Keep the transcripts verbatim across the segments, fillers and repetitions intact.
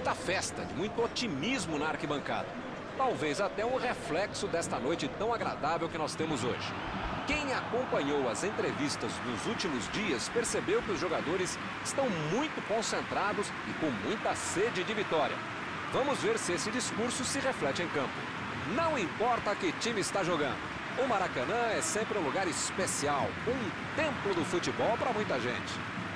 muita festa, de muito otimismo na arquibancada. Talvez até um reflexo desta noite tão agradável que nós temos hoje. Quem acompanhou as entrevistas nos últimos dias percebeu que os jogadores estão muito concentrados e com muita sede de vitória. Vamos ver se esse discurso se reflete em campo. Não importa que time está jogando, o Maracanã é sempre um lugar especial, um templo do futebol para muita gente.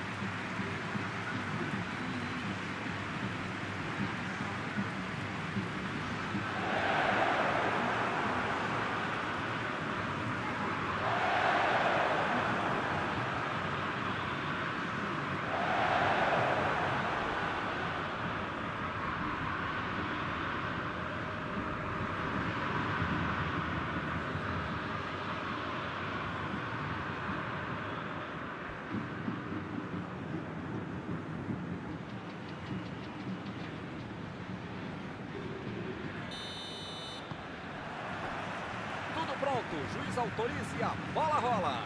Pronto, o juiz autoriza e a bola rola.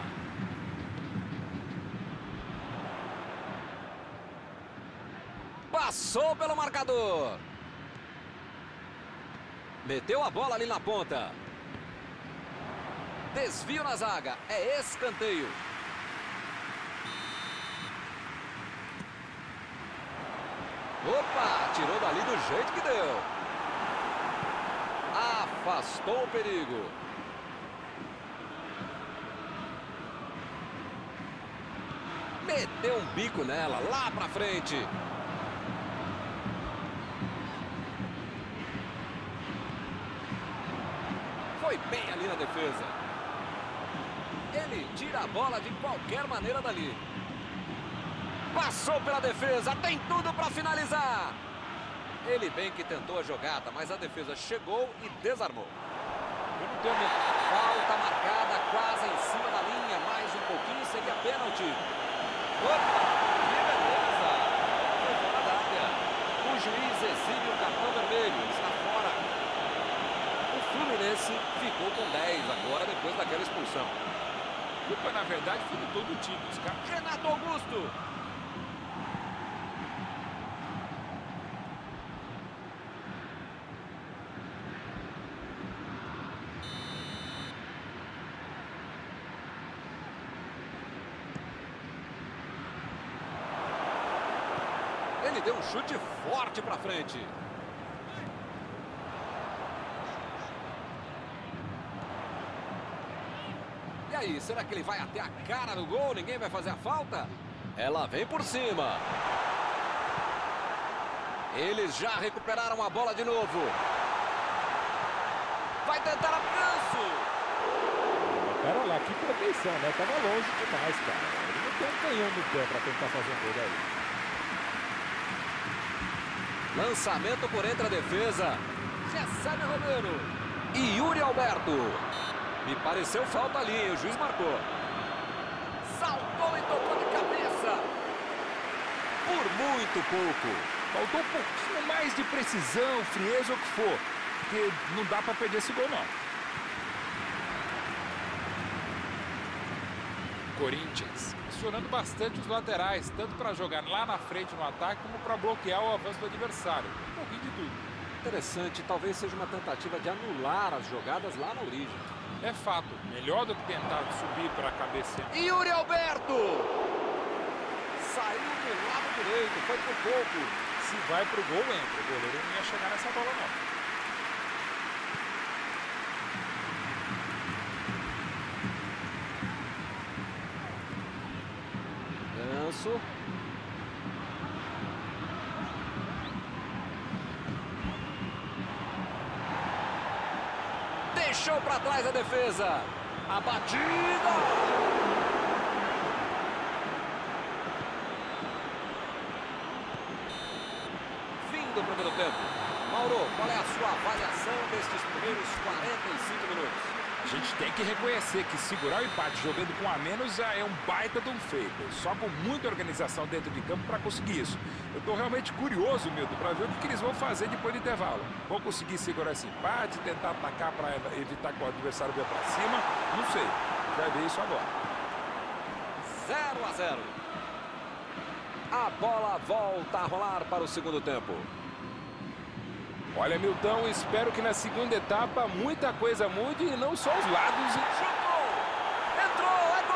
Passou pelo marcador. Meteu a bola ali na ponta. Desvio na zaga, é escanteio. Opa, tirou dali do jeito que deu. Afastou o perigo. Meteu um bico nela, lá pra frente. Foi bem ali na defesa. Ele tira a bola de qualquer maneira dali. Passou pela defesa, tem tudo pra finalizar. Ele bem que tentou a jogada, mas a defesa chegou e desarmou. Falta marcada quase em cima da linha, mais um pouquinho seria pênalti. Opa, que beleza! Foi fora da área. O juiz exibe o cartão vermelho, está fora. O Fluminense ficou com dez agora depois daquela expulsão. A culpa, na verdade, foi de todo o time. Os caras... Renato Augusto. Ele deu um chute forte para frente. E aí, será que ele vai até a cara do gol? Ninguém vai fazer a falta? Ela vem por cima. Eles já recuperaram a bola de novo. Vai tentar alcance. Pera lá, que proteção, né? Tava longe demais, cara. Ele não tem um canhão no pé para tentar fazer um gol aí. Lançamento por entre a defesa. Recebe Romero. E Yuri Alberto. Me pareceu falta ali, o juiz marcou. Saltou e tocou de cabeça. Por muito pouco. Faltou um pouquinho mais de precisão, frieza ou o que for. Porque não dá para perder esse gol, não. Corinthians acionando bastante os laterais, tanto para jogar lá na frente no ataque, como para bloquear o avanço do adversário. Um pouquinho de tudo. Interessante, talvez seja uma tentativa de anular as jogadas lá na origem. É fato, melhor do que tentar subir para a cabeça. Yuri Alberto! Saiu do lado direito, foi por pouco. Se vai pro gol, entra. O goleiro não ia chegar nessa bola, não. Ganso. Deixou para trás a defesa. A batida. Fim do primeiro tempo. Mauro, qual é a sua avaliação destes primeiros quarenta e cinco minutos? A gente tem que reconhecer que segurar o empate jogando com a menos já é um baita de um feito. Só com muita organização dentro de campo para conseguir isso. Eu estou realmente curioso, Milton, para ver o que eles vão fazer depois do intervalo. Vão conseguir segurar esse empate, tentar atacar para evitar que o adversário venha para cima? Não sei. A gente vai ver isso agora. zero a zero. A bola volta a rolar para o segundo tempo. Olha, Milton, espero que na segunda etapa muita coisa mude e não só os lados. Chutou! Entrou! É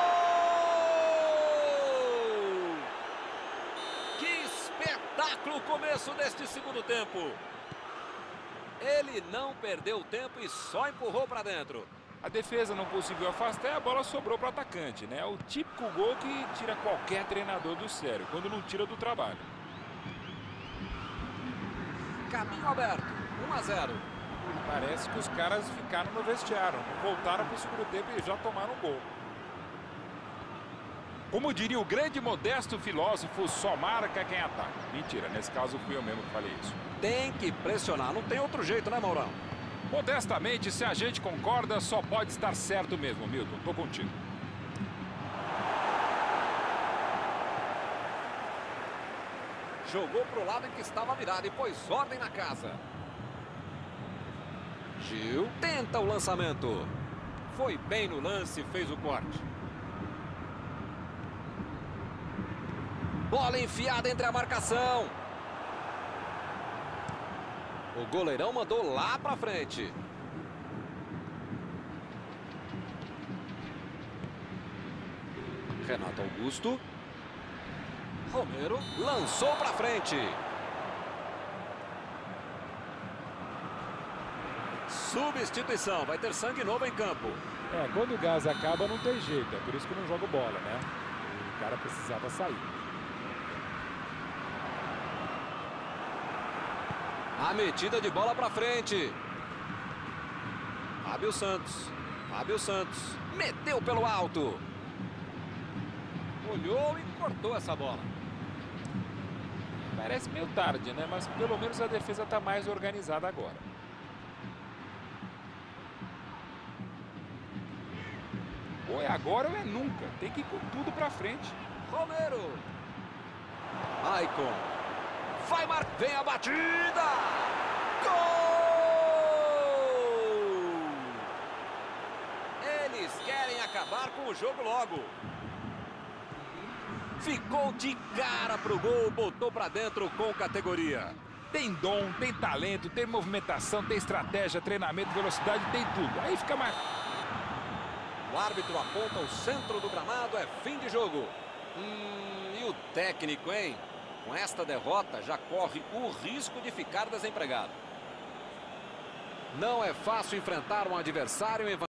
gol! Que espetáculo o começo deste segundo tempo. Ele não perdeu tempo e só empurrou para dentro. A defesa não conseguiu afastar e a bola sobrou para o atacante, né? É o típico gol que tira qualquer treinador do sério, quando não tira do trabalho. Caminho aberto, um a zero. Parece que os caras ficaram no vestiário, voltaram para o segundo tempo e já tomaram um gol. Como diria o grande modesto filósofo, só marca quem ataca. Mentira, nesse caso fui eu mesmo que falei isso. Tem que pressionar, não tem outro jeito, né, Maurão? Modestamente, se a gente concorda, só pode estar certo mesmo, Milton. Tô contigo. Jogou pro lado em que estava virado e pôs ordem na casa. Gil tenta o lançamento. Foi bem no lance, fez o corte. Bola enfiada entre a marcação. O goleirão mandou lá pra frente. Renato Augusto. Romero lançou pra frente. Substituição, vai ter sangue novo em campo. É, quando o gás acaba não tem jeito, é por isso que eu não jogo bola, né? O cara precisava sair. A metida de bola pra frente. Fábio Santos. Fábio Santos. Meteu pelo alto. Olhou e cortou essa bola. Parece meio tarde, né? Mas pelo menos a defesa está mais organizada agora. Ou é agora ou é nunca. Tem que ir com tudo pra frente. Romero. Maicon. Vai marcar. Vem a batida. Gol! Eles querem acabar com o jogo logo. Ficou de cara pro gol, botou pra dentro com categoria. Tem dom, tem talento, tem movimentação, tem estratégia, treinamento, velocidade, tem tudo. Aí fica mais... O árbitro aponta o centro do gramado, é fim de jogo. Hum, e o técnico, hein? Com esta derrota, já corre o risco de ficar desempregado. Não é fácil enfrentar um adversário em